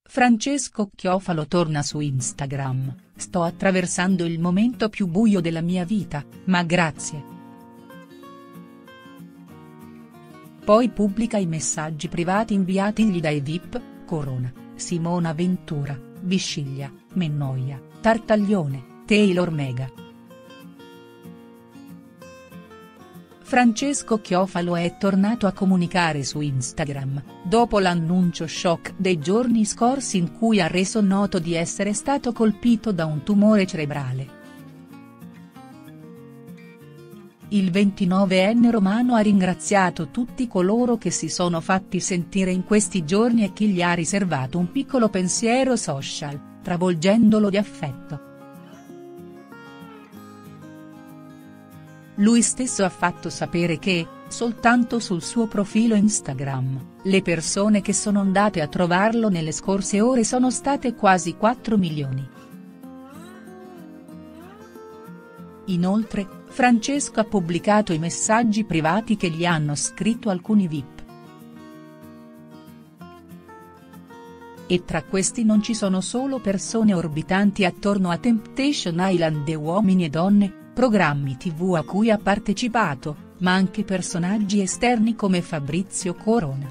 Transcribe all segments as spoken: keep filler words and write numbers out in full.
Francesco Chiofalo torna su Instagram: "Sto attraversando il momento più buio della mia vita, ma grazie". Poi pubblica i messaggi privati inviatigli dai V I P, Corona, Simona Ventura, Bisciglia, Mennoia, Tartaglione, Taylor Mega. Francesco Chiofalo è tornato a comunicare su Instagram, dopo l'annuncio shock dei giorni scorsi in cui ha reso noto di essere stato colpito da un tumore cerebrale. Il ventinovenne romano ha ringraziato tutti coloro che si sono fatti sentire in questi giorni e chi gli ha riservato un piccolo pensiero social, travolgendolo di affetto. Lui stesso ha fatto sapere che, soltanto sul suo profilo Instagram, le persone che sono andate a trovarlo nelle scorse ore sono state quasi quattro milioni. Inoltre, Francesco ha pubblicato i messaggi privati che gli hanno scritto alcuni V I P. E tra questi non ci sono solo persone orbitanti attorno a Temptation Island e uomini e donne, programmi tivù a cui ha partecipato, ma anche personaggi esterni come Fabrizio Corona.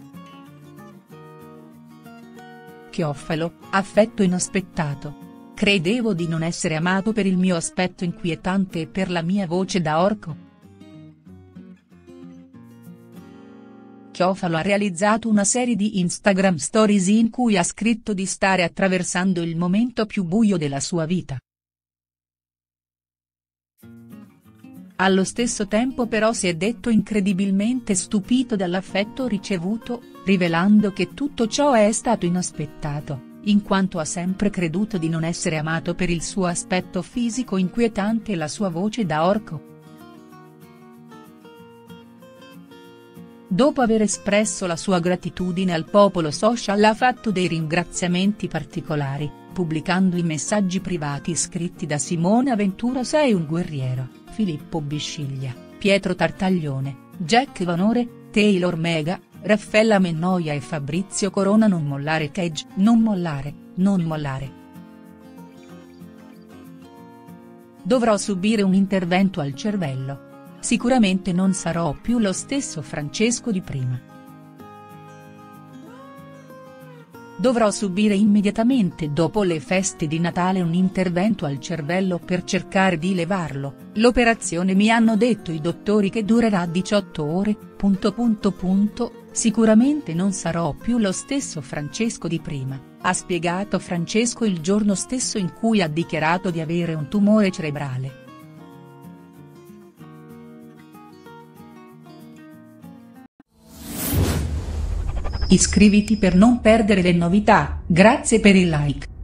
Chiofalo: "Affetto inaspettato. Credevo di non essere amato per il mio aspetto inquietante e per la mia voce da orco". Chiofalo ha realizzato una serie di Instagram Stories in cui ha scritto di stare attraversando il momento più buio della sua vita. Allo stesso tempo però si è detto incredibilmente stupito dall'affetto ricevuto, rivelando che tutto ciò è stato inaspettato, in quanto ha sempre creduto di non essere amato per il suo aspetto fisico inquietante e la sua voce da orco. Dopo aver espresso la sua gratitudine al popolo social ha fatto dei ringraziamenti particolari, pubblicando i messaggi privati scritti da Simona Ventura "Sei un guerriero", Filippo Bisciglia, Pietro Tartaglione, Jack Vanore, Taylor Mega, Raffaella Mennoia e Fabrizio Corona "Non mollare Cage, non mollare, non mollare. Dovrò subire un intervento al cervello. Sicuramente non sarò più lo stesso Francesco di prima. Dovrò subire immediatamente dopo le feste di Natale un intervento al cervello per cercare di levarlo, l'operazione mi hanno detto i dottori che durerà diciotto ore, punto punto punto, sicuramente non sarò più lo stesso Francesco di prima", ha spiegato Francesco il giorno stesso in cui ha dichiarato di avere un tumore cerebrale. Iscriviti per non perdere le novità, grazie per il like.